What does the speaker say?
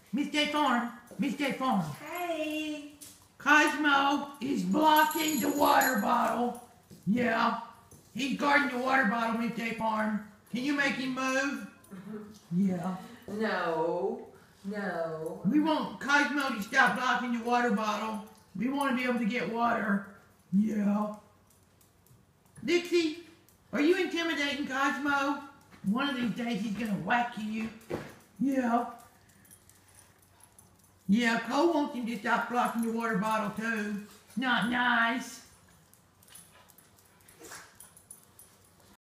Miss J Farm. Miss J Farm. Hey. Cosmo is blocking the water bottle. Yeah. He's guarding the water bottle, Miss J Farm. Can you make him move? Yeah. No. No. We want Cosmo to stop blocking the water bottle. We want to be able to get water. Yeah. Dixie, are you intimidating Cosmo? One of these days he's going to whack you. Yeah. Yeah, Cole wants him to stop blocking the water bottle too. Not nice.